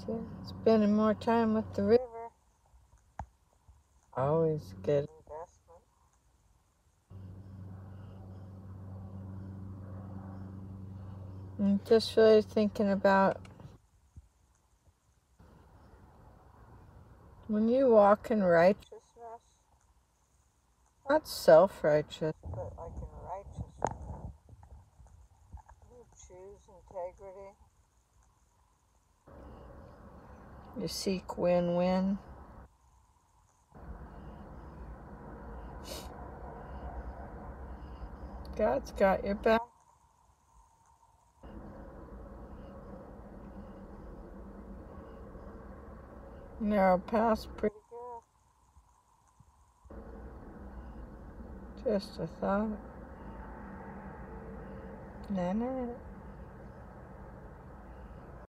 Just spending more time with the river. Always a good investment. I'm just really thinking about when you walk in righteousness, not self-righteous, but like in righteousness, you choose integrity. You seek win-win. God's got your back. Narrow path's pretty good. Just a thought. No.